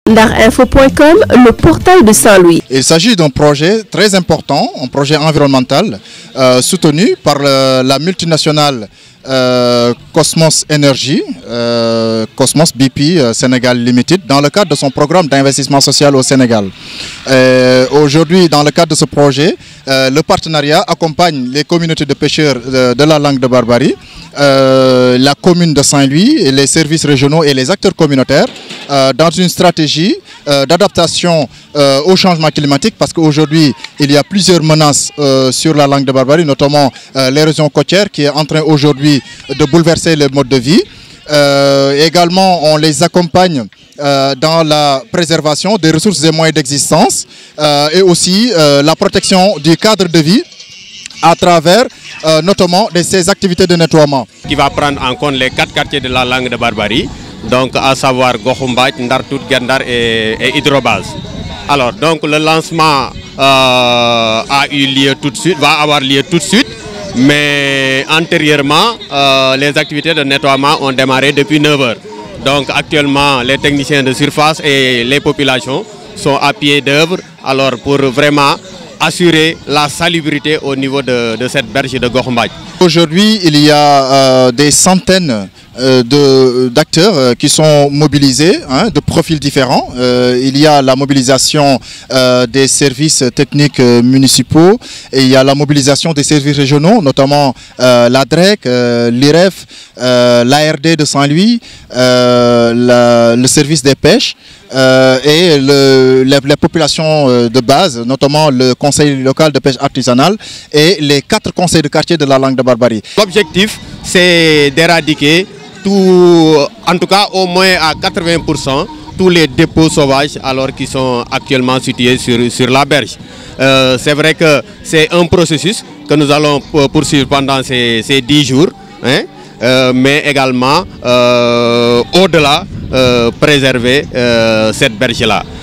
Ndarinfo.com, le portail de Saint-Louis. Il s'agit d'un projet très important, un projet environnemental soutenu par la multinationale Cosmos Energy, Cosmos BP Sénégal Limited, dans le cadre de son programme d'investissement social au Sénégal. Aujourd'hui, dans le cadre de ce projet, le partenariat accompagne les communautés de pêcheurs de la Langue de Barbarie, la commune de Saint-Louis, et les services régionaux et les acteurs communautaires dans une stratégie d'adaptation au changement climatique, parce qu'aujourd'hui il y a plusieurs menaces sur la Langue de Barbarie, notamment l'érosion côtière qui est en train aujourd'hui de bouleverser le mode de vie. Également, on les accompagne dans la préservation des ressources et moyens d'existence et aussi la protection du cadre de vie à travers notamment ces activités de nettoiement. Qui va prendre en compte les 4 quartiers de la Langue de Barbarie, donc à savoir Gokhumbath, Ndartout, Gendar et Hydrobase. Alors donc le lancement a eu lieu tout de suite, va avoir lieu tout de suite, mais antérieurement les activités de nettoiement ont démarré depuis 9 h. Donc actuellement les techniciens de surface et les populations sont à pied d'œuvre alors pour vraiment assurer la salubrité au niveau de cette berge de Gokhumbath. Aujourd'hui, il y a des centaines d'acteurs qui sont mobilisés, de profils différents. Il y a la mobilisation des services techniques municipaux et il y a la mobilisation des services régionaux, notamment la DREC, l'IREF, l'ARD de Saint-Louis, le service des pêches et les populations de base, notamment le conseil local de pêche artisanale et les 4 conseils de quartier de la Langue de Barbarie. L'objectif, c'est d'éradiquer tout, en tout cas au moins à 80%, tous les dépôts sauvages alors qui sont actuellement situés sur la berge. C'est vrai que c'est un processus que nous allons poursuivre pendant ces 10 jours, mais également au-delà préserver cette berge-là.